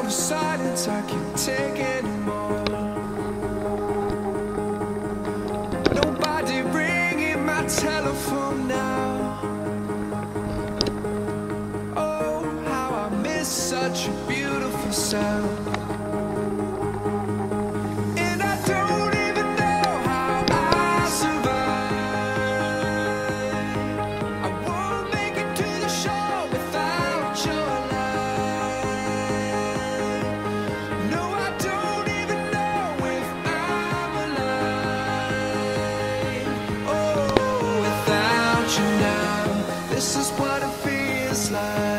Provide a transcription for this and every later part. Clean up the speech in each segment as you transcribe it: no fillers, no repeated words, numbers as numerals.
of silence, I can't take anymore. Nobody ringing my telephone now. Oh, how I miss such a beautiful sound. And I don't even know how I survive. I won't make it to the shore without your light. No, I don't even know if I'm alive. Oh, without you now, this is what it feels like.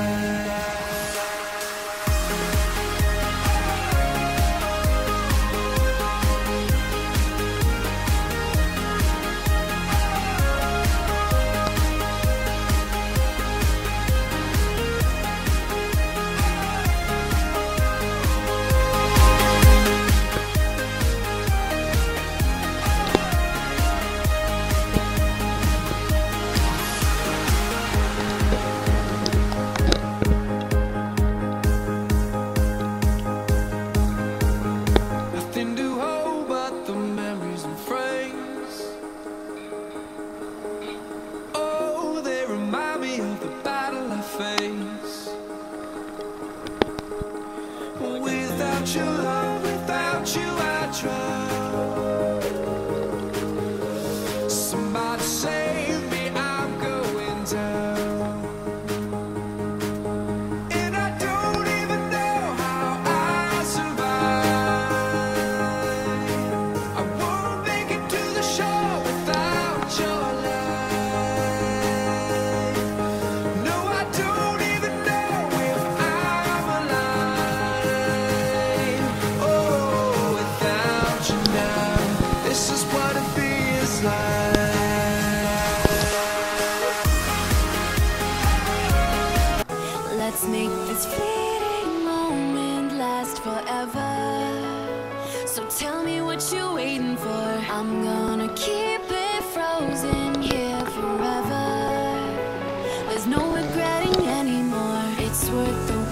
Nothing to hold but the memories and frames. Oh, they remind me of the battle I face. Without your love, without you I drown. Somebody save me, I'm going down. And I don't even know how I survive. I won't make it to the shore without your light. No, I don't even know if I'm alive. Oh, without you now, this is what it feels like. Let's make this fleeting moment last forever. So tell me what you're waiting for. I'm gonna keep it frozen here forever. There's no regretting anymore. It's worth the